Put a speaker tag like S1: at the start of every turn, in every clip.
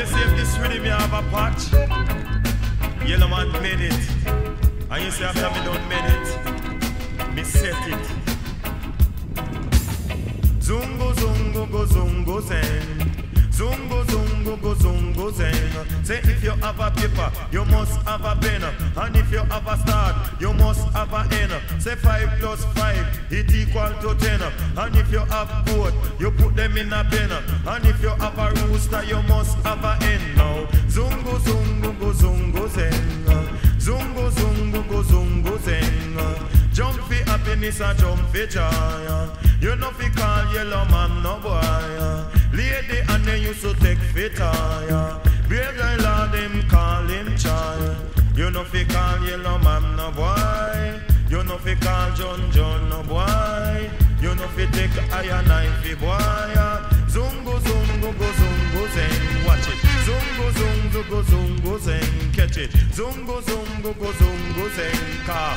S1: you see if this rhythm you have a patch, Yellow Man made it. And you see after me don't made it, me set it. Zungo zungo go zungo zen. Zungo zungo go zungo zen. Say if you have a paper, you must have a pen. And if you have a start, you must have a end. Say 5 plus 5, it equal to 10. And if you have both, you put them in a pen. And if you have a rooster, you must have a hen. Now zungo zungo go zungo zen. Zungo zungo go zungo zen. Jump for happiness and jump for joy. You know fi call Yellow Man no boy. Lady and they used to take fit tire. Brave guy lord them call him child. You know fi call Yellow Man no boy. You know fi call John no boy. You know fi take iron knife boy. Zungo zungo go zungo zeng. Watch it. Zungo zungo go zungo zeng. Catch it. Zungo zungo go zungo zeng. Car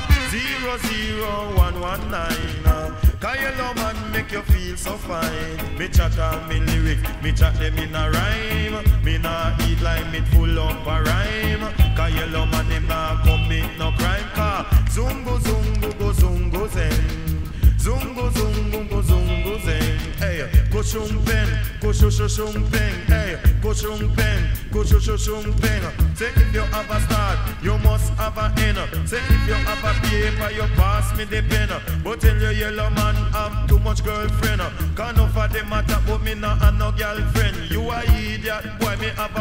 S1: 00119. Cause Yellow Man make you feel so fine. Me chat and me lyric, me chat them in a rhyme. Me nah eat like me full up a rhyme. Cause Yellow Man him nah commit no crime. Cause zungo zungo go zungo zeng. Zungo zungo go zungo zeng. Hey, go shung pen, go shung pen. Hey, go shung pen, go shung pen. Say if you have a start, you must have a end. Say if you have a paper, you pass me the pen. But tell you Yellow Man have too much girlfriend. Can't offer them matter, but me not have no girlfriend. You a idiot, boy, me have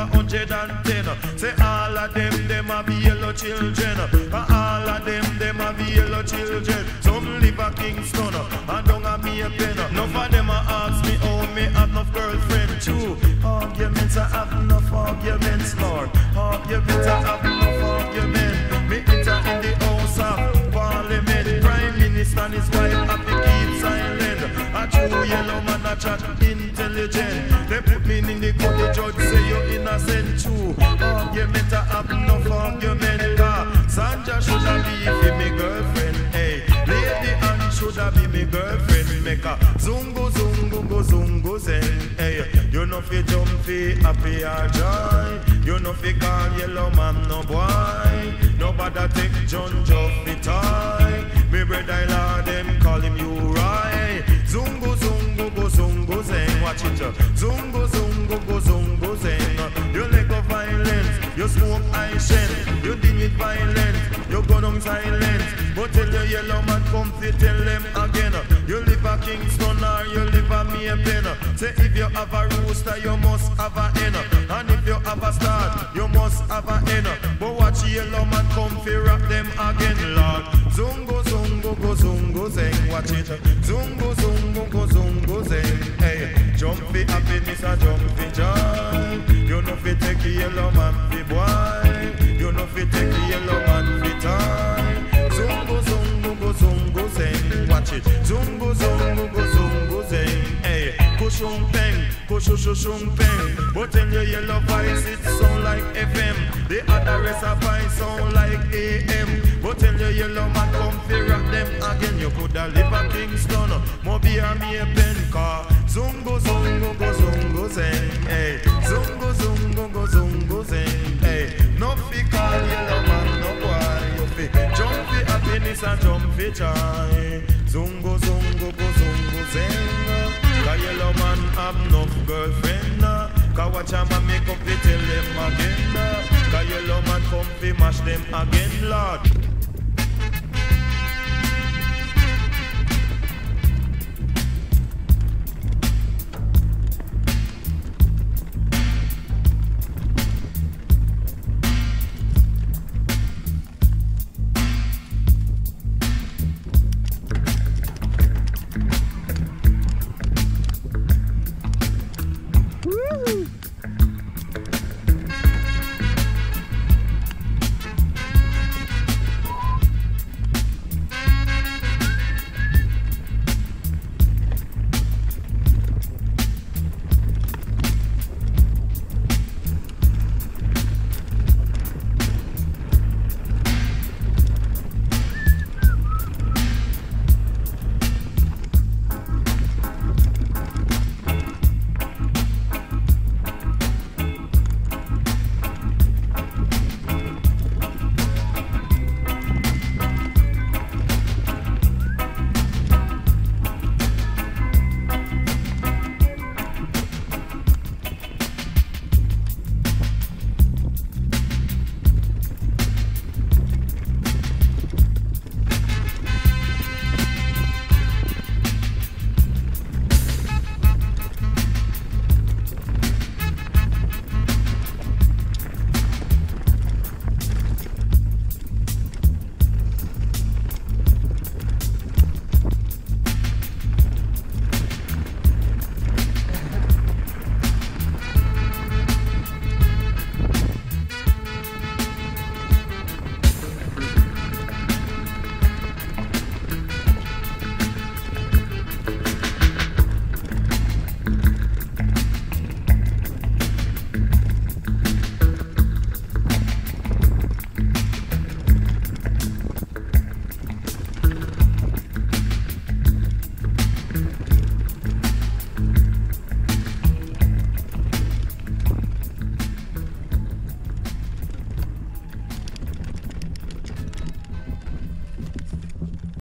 S1: 110. Say all of them have yellow children. All of them have yellow children. Some live a Kingston, and don't have me a pen. None of them ask me, oh, me have enough girlfriend. True, arguments, I have enough arguments, Lord. Arguments, I have enough arguments. Me enter in the house of Parliament. Prime Minister and his wife have to keep silent. A true Yellow Man, a chat intelligent. They put me in the court, the judge say you're innocent. True, arguments, I have enough arguments. Sanja should have be me girlfriend. Hey, Lady Anne should have be me girlfriend. Make a zungo zungo go zungo zen. Hey, you know fi jump fi happy or joy. You know fi call Yellow Man no boy. Nobody take John fi toy. Me brother Lord them call him you right. Zungo zungo go zungo zen. Watch it. Zungo zungo go zungo zen. You let go violence. You smoke high shen. You did it violence. You go down silence. But tell the Yellow Man come fi tell them again. You live a Kingston or you live a Maypen. Say if you have a rooster, you must have a hen. And if you have a start, you must have a hen. But watch Yellow Man come fi rap them again, Lord. Zungo zungo go zungo zeng. Watch it. Zungo zungo go zungo zeng. Hey, jump fi happiness and jump fi joy. You know fi take the Yellow Man fi boy. You know fi take the Yellow Man fi toy. Zungo zungo go zungo zeng. Watch it. Zungo zungo go zungo zeng. Hey, kushung peng, kushung peng. But tell your Yellow voice it sound like FM. The other rest of voice sound like AM. But tell your Yellow Man come fi rock them again. You coulda live a Kingston, Moby or Maypen. Car zungo zungo go zungo zeng. Hey, zungo zungo go zungo zeng. Hey, no fi call Yellow Man no boy. You fi jump fi happiness and jump fi joy. Zungo zungo go zungo zeng. Cause Yellow Man have enough girlfriend. Cause watch a man make up fi tell them again. Cause Yellow Man come fi mash them again, Lord.